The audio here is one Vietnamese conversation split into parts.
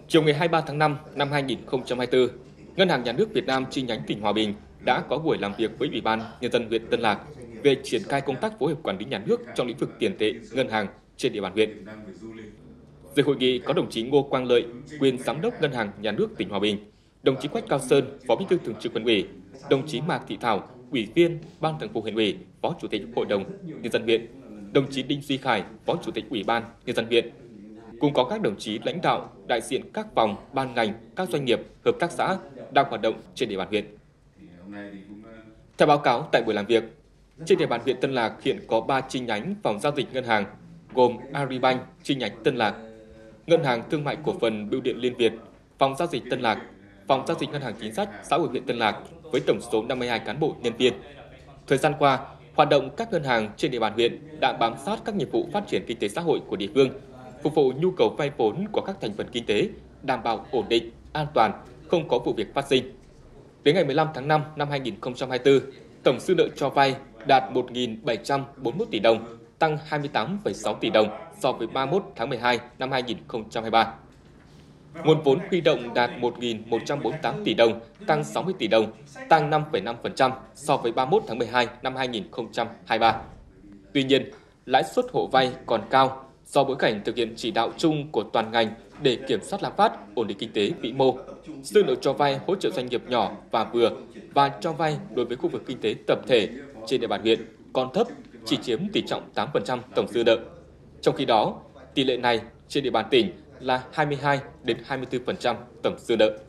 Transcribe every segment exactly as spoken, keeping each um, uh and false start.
Chiều ngày hai mươi ba tháng năm năm hai nghìn không trăm hai mươi tư, Ngân hàng Nhà nước Việt Nam chi nhánh tỉnh Hòa Bình đã có buổi làm việc với Ủy ban Nhân dân huyện Tân Lạc về triển khai công tác phối hợp quản lý nhà nước trong lĩnh vực tiền tệ, ngân hàng trên địa bàn huyện. Dự hội nghị có đồng chí Ngô Quang Lợi, quyền Giám đốc Ngân hàng Nhà nước tỉnh Hòa Bình, đồng chí Quách Cao Sơn, Phó Bí thư Thường trực Huyện ủy, đồng chí Mạc Thị Thảo, Ủy viên Ban Thường vụ Huyện ủy, Phó Chủ tịch Hội đồng Nhân dân huyện, đồng chí Đinh Duy Khải, Phó Chủ tịch Ủy ban Nhân dân huyện, cùng có các đồng chí lãnh đạo, đại diện các phòng, ban ngành, các doanh nghiệp, hợp tác xã đang hoạt động trên địa bàn huyện. Theo báo cáo tại buổi làm việc, trên địa bàn huyện Tân Lạc hiện có ba chi nhánh phòng giao dịch ngân hàng gồm Agribank chi nhánh Tân Lạc, Ngân hàng Thương mại Cổ phần Bưu điện Liên Việt, phòng giao dịch Tân Lạc, phòng giao dịch ngân hàng chính sách xã hội huyện Tân Lạc với tổng số năm mươi hai cán bộ nhân viên. Thời gian qua, hoạt động các ngân hàng trên địa bàn huyện đã bám sát các nhiệm vụ phát triển kinh tế xã hội của địa phương, phục vụ nhu cầu vay vốn của các thành phần kinh tế, đảm bảo ổn định, an toàn, không có vụ việc phát sinh. Đến ngày mười lăm tháng năm năm hai nghìn không trăm hai mươi tư, tổng dư nợ cho vay đạt một nghìn bảy trăm bốn mươi mốt tỷ đồng, tăng hai mươi tám phẩy sáu tỷ đồng so với ba mươi mốt tháng mười hai năm hai nghìn không trăm hai mươi ba. Nguồn vốn huy động đạt một nghìn một trăm bốn mươi tám tỷ đồng, tăng sáu mươi tỷ đồng, tăng năm phẩy năm phần trăm so với ba mươi mốt tháng mười hai năm hai nghìn không trăm hai mươi ba. Tuy nhiên, lãi suất hộ vay còn cao do bối cảnh thực hiện chỉ đạo chung của toàn ngành để kiểm soát lạm phát, ổn định kinh tế vĩ mô. Dư nợ cho vay hỗ trợ doanh nghiệp nhỏ và vừa và cho vay đối với khu vực kinh tế tập thể trên địa bàn huyện còn thấp, chỉ chiếm tỷ trọng tám phần trăm tổng dư nợ. Trong khi đó, tỷ lệ này trên địa bàn tỉnh là hai mươi hai đến hai mươi tư phần trăm tổng dư nợ.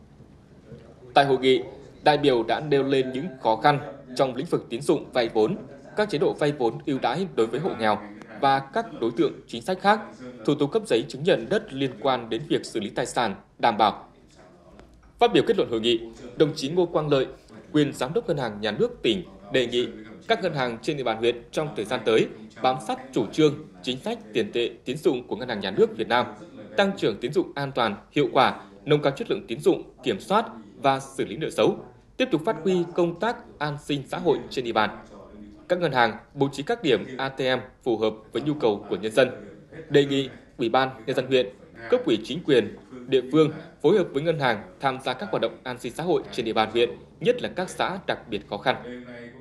Tại hội nghị, đại biểu đã nêu lên những khó khăn trong lĩnh vực tín dụng vay vốn, các chế độ vay vốn ưu đãi đối với hộ nghèo và các đối tượng chính sách khác, thủ tục cấp giấy chứng nhận đất liên quan đến việc xử lý tài sản đảm bảo. Phát biểu kết luận hội nghị, đồng chí Ngô Quang Lợi, quyền Giám đốc Ngân hàng Nhà nước tỉnh đề nghị các ngân hàng trên địa bàn huyện trong thời gian tới bám sát chủ trương, chính sách tiền tệ tín dụng của Ngân hàng Nhà nước Việt Nam, tăng trưởng tín dụng an toàn, hiệu quả, nâng cao chất lượng tín dụng, kiểm soát và xử lý nợ xấu, tiếp tục phát huy công tác an sinh xã hội trên địa bàn. Các ngân hàng bố trí các điểm a tê em phù hợp với nhu cầu của nhân dân. Đề nghị Ủy ban Nhân dân huyện, cấp ủy chính quyền, địa phương phối hợp với ngân hàng tham gia các hoạt động an sinh xã hội trên địa bàn huyện, nhất là các xã đặc biệt khó khăn.